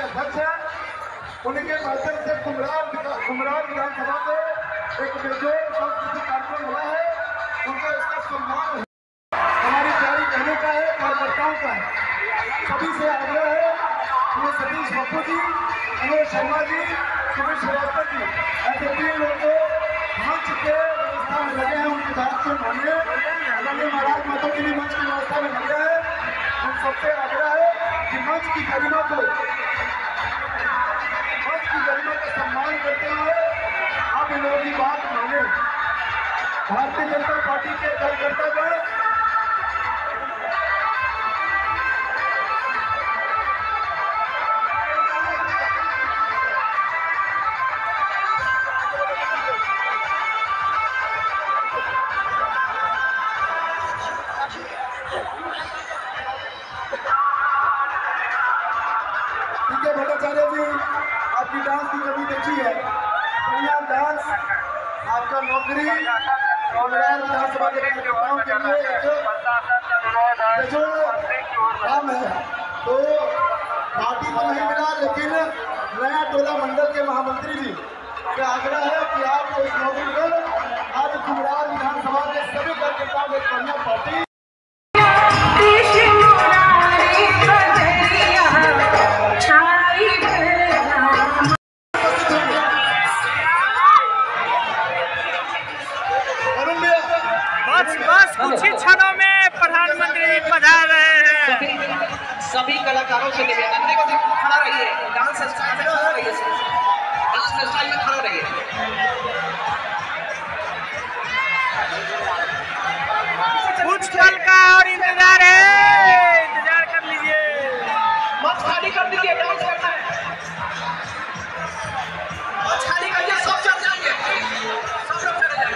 अध्यक्ष हैं, उनके माध्यम से कुमरार विधानसभा में एक बेजोड़ सांस्कृतिक कार्यक्रम हुआ है। उनको इसका सम्मान हमारी प्यारी बहनों का है, कार्यकर्ताओं का है। सभी से आग्रह है कि सतीश बप्पू जी, मनोज शर्मा जी, सुमित श्रीवास्तव जी, ऐसे 3 लोग को मंच के व्यवस्था में लगे हैं, उनकी बात को मानिए। आदरणीय महाराज माता की भी मंच की व्यवस्था में लगे हैं। हम सबसे आग्रह है कि मंच की गरिमा को सम्मान करते हुए आप इन लोगों की बात माने। भारतीय जनता पार्टी के कार्यकर्तागण भट्टाचार्य जी, आपकी डांस की कमी देखी है, बढ़िया डांस, आपका नौकरी विधानसभा के कार्यकर्ताओं के लिए जो काम है। तो पार्टी को नहीं मिला, लेकिन नया टोला मंडल के महामंत्री जी का आग्रह है कि आप इस नौकरी पर आज कुमरार विधानसभा के सभी कार्यकर्ताओं को बढ़िया पार्टी बस कुछ ही क्षणों में प्रधानमंत्री पधार रहे हैं। सभी कलाकारों से निवेदन है कि खड़ा रहिए, डांस स्टाइल में खड़ा रहिए, डांस स्टाइल में खड़ा रहिए। कुछ पल का और इंतजार है, इंतजार कर लीजिए। मंच खाली कर दीजिए, डांस करना है। मंच खाली करिए, सब चल जाएंगे, सब लोग चले जाएंगे।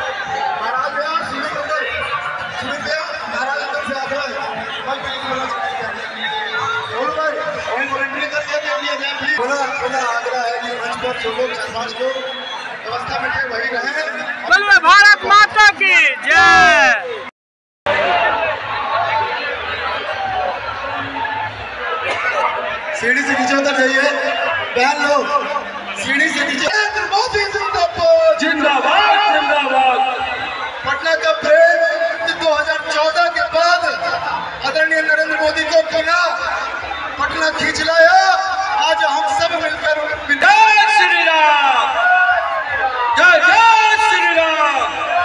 आग्रह है कि मंच पर जो लोग 4-5 लोग व्यवस्था में थे वही रहे। बोलिए भारत माता की जय। सीढ़ी से नीचे उतर जाइए बहन लोग, सीढ़ी से नीचे। मोदी जिंदाबाद, जिंदाबाद, जिंदाबाद। पटना का प्रेम 2014 के बाद आदरणीय नरेंद्र मोदी को पुनः पटना खींच लाया। आज हम सब मिलकर जय श्री राम, जय जय श्री राम।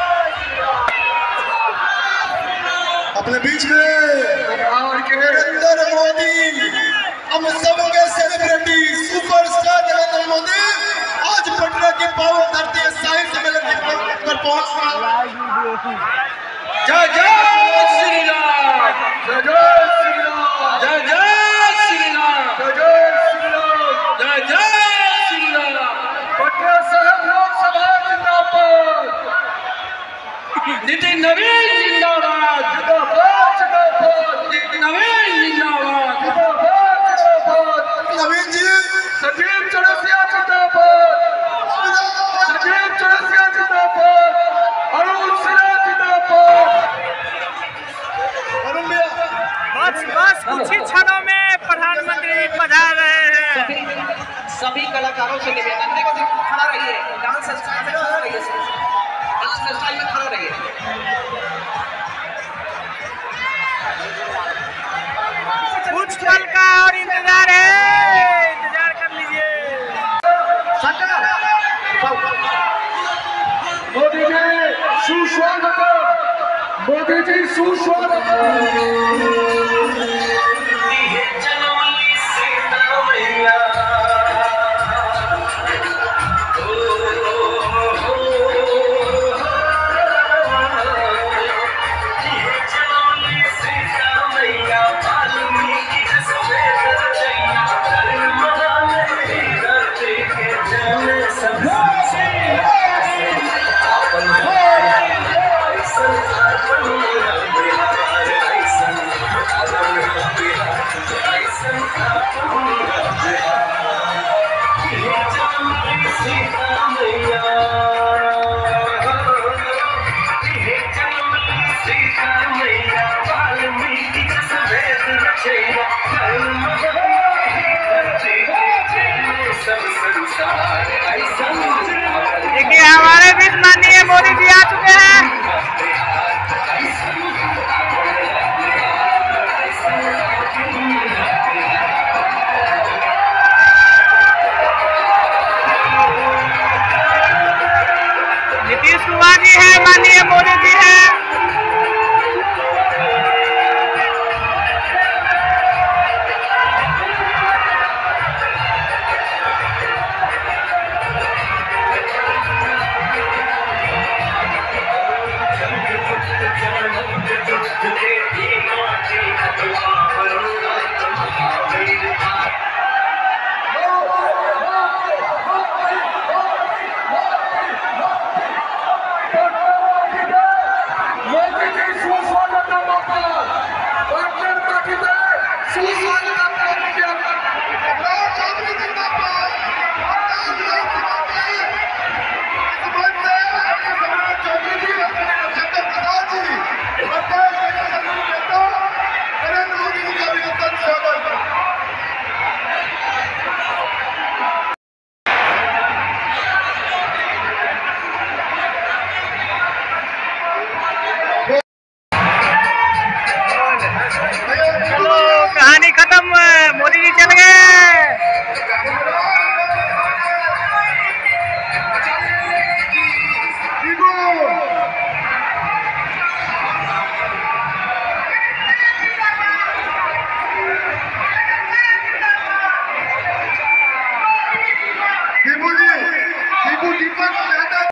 अपने बीच में नरेंद्र मोदी, हम सबके सेलिब्रिटी सुपरस्टार नरेंद्र मोदी आज पटना की पावन धरती साहिब सम्मेलन पर पहुंच रहा। जय जय श्री राम, जय जय श्री राम, जय जय श्री राम, जय जय श्री राम, जय जय श्री राम। पटना साहिब लोकसभा जिंदाबाद, नितिन नवीन जिंदाबाद, जिंदाबाद, जिंदाबाद, नितिन नवीन जिंदाबाद, जिंदाबाद, जिंदाबाद। नवीन जी, संजीव चौरसिया जिंदाबाद, संजीव चौरसिया जिंदाबाद, अरुण सिन्हा जिंदाबाद। बस कुछ ही क्षणों में प्रधानमंत्री पधार रहे हैं। सभी कलाकारों से निवेदन है कि खड़ा रहिए, डांस स्टाइल में खड़ा रहिए, डांस स्टाइल में खड़ा रहिए। कुछ पल का और इंतजार है, इंतजार कर लीजिए। मोदी जी सुस्वागत, मोदी जी सुस्वागत।